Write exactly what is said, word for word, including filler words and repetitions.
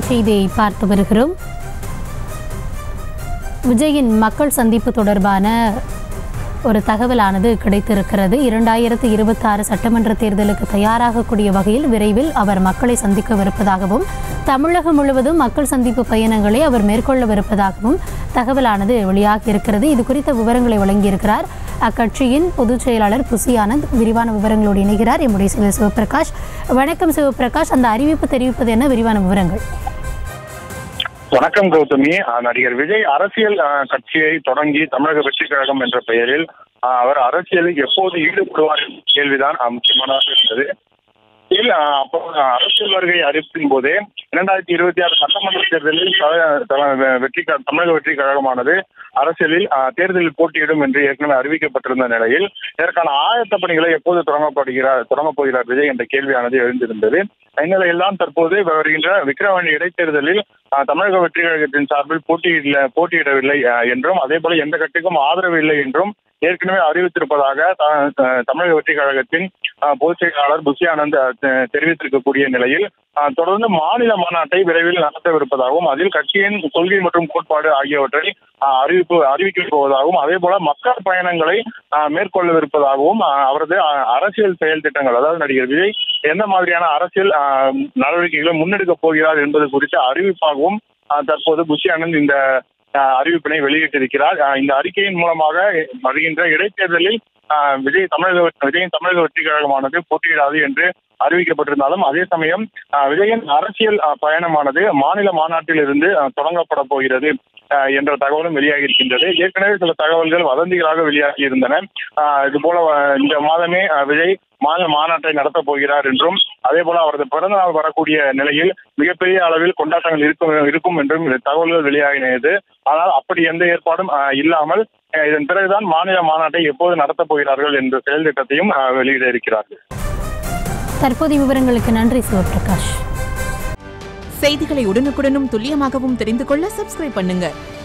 செய்தியை பார்த்து வருகிறோம். விஜயின் மக்கள் சந்திப்பு தொடர்பான ஒரு தகவலானது கிடைத்திருக்கிறது. இரண்டாயிரத்து இருபத்தி ஆறு சட்டமன்ற தேர்தலுக்கு தயாராகக்கூடிய வகையில் விரைவில் அவர் மக்களை சந்திக்கவிருப்பதாகவும் தமிழகம் முழுவதும் மக்கள் சந்திப்பு பயணங்களை அவர் மேற்கொள்ளவிருப்பதாகவும் தகவலானது வெளியாகி இருக்கிறது. இது குறித்த விவரங்களை வழங்கியிருக்கிறார் அக்கட்சியின் பொதுச் செயலாளர் புசி ஆனந்த். விரிவான விவரங்களோடு இணைகிறார் எம்முடைய செயலர் சிவபிரகாஷ். வணக்கம் சிவபிரகாஷ், அந்த அறிவிப்பு தெரிவிப்பது என்ன, விரிவான விவரங்கள்? வணக்கம் கௌதமி. நடிகர் விஜய் அரசியல் கட்சியை தொடங்கி தமிழக வெற்றி கழகம் என்ற பெயரில் அவர் அரசியலில் எப்போது ஈடுபடுவார் என்ற கேள்விதான் முக்கியமானதாக இருந்தது. அப்போ அரசியல் வருகை அறிவிப்பின் போதே இரண்டாயிரத்தி இருபத்தி ஆறு சட்டமன்ற தேர்தலில் வெற்றி தமிழக வெற்றி கழகமானது அரசியலில் தேர்தலில் போட்டியிடும் என்று ஏற்கனவே அறிவிக்கப்பட்டிருந்த நிலையில் இதற்கான ஆயத்த பணிகளை எப்போது தொடங்கப்படுகிறார் தொடங்கப் போகிறார் விஜய் என்ற கேள்வியானது எழுந்திருந்தது. இந்நிலையில்தான் தற்போது வருகின்ற விக்கிரவாண்டி இடைத்தேர்தலில் தமிழக வெற்றி கழகத்தின் சார்பில் போட்டியிட போட்டியிடவில்லை என்றும் அதே போல எந்த கட்சிக்கும் ஆதரவு இல்லை என்றும் ஏற்கனவே அறிவித்திருப்பதாக தமிழக வெற்றி கழகத்தின் பொதுச் செயலாளர் புசி ஆனந்த் தெரிவித்திருக்கக்கூடிய நிலையில் தொடர்ந்து மாநில மாநாட்டை விரைவில் நடத்தவிருப்பதாகவும் அதில் கட்சியின் கொள்கை மற்றும் கோட்பாடு ஆகியவற்றை அறிவிப்பு அறிவிக்க போவதாகவும் அதே போல மக்கள் பயணங்களை மேற்கொள்ளவிருப்பதாகவும் அவரது அரசியல் செயல் திட்டங்கள், அதாவது நடிகர் விஜய் எந்த மாதிரியான அரசியல் நடவடிக்கைகளை முன்னெடுக்கப் போகிறார் என்பது குறித்த அறிவிப்பாகவும் தற்போது புசி ஆனந்த் இந்த அறிவிப்பினை வெளியிட்டிருக்கிறார். இந்த அறிக்கையின் மூலமாக வருகின்ற இடைத்தேர்தலில் விஜய் தமிழக விஜயின் தமிழக வெற்றி கழகமானது போட்டியிடாது என்று அறிவிக்கப்பட்டிருந்தாலும் அதே சமயம் விஜயின் அரசியல் பயணமானது மாநில மாநாட்டில் இருந்து தொடங்கப்பட போகிறது என்ற தகவலும் வெளியாகி இருக்கின்றது. ஏற்கனவே சில தகவல்கள் வதந்திகளாக வெளியாகி இருந்தன. இது போல இந்த மாதமே விஜய் மாநில மாநாட்டை நடத்தப் போகிறார் என்றும் அதே போல அவரது பிறந்த நாள் வரக்கூடிய நிலையில் மிகப்பெரிய அளவில் கொண்டாட்டங்கள் இருக்கும் இருக்கும் என்றும் தகவல்கள் வெளியாகினது. ஆனால் அப்படி எந்த ஏற்பாடும் இல்லாமல் இதன் பிறகுதான் மாநில மாநாட்டை எப்போது நடத்தப் போகிறார்கள் என்ற செயல் திட்டத்தையும் வெளியிட இருக்கிறார்கள். தற்போதைய விவரங்களுக்கு நன்றி சிவபிரகாஷ். செய்திகளை உடனுக்குடனும் துல்லியமாகவும் தெரிந்து கொள்ள சப்ஸ்கிரைப் பண்ணுங்க.